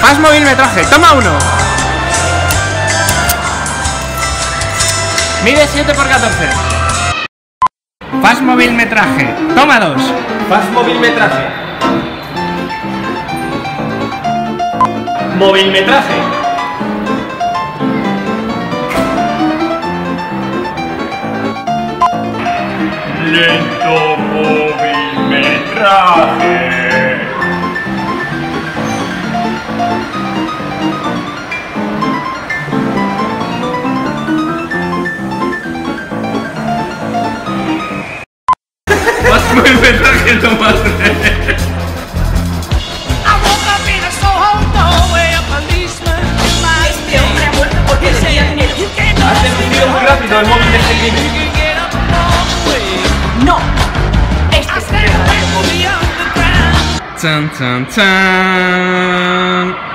Fast movilmetraje, toma 1. Mide 7 por 14. Fast movilmetraje, toma 2. Fast movilmetraje. Movilmetraje. Lento movilmetraje. Fast movilmetraje, toma 3. Has encendido muy rápido el móvil de Selvini. No. Este es el Chan, chan, chan.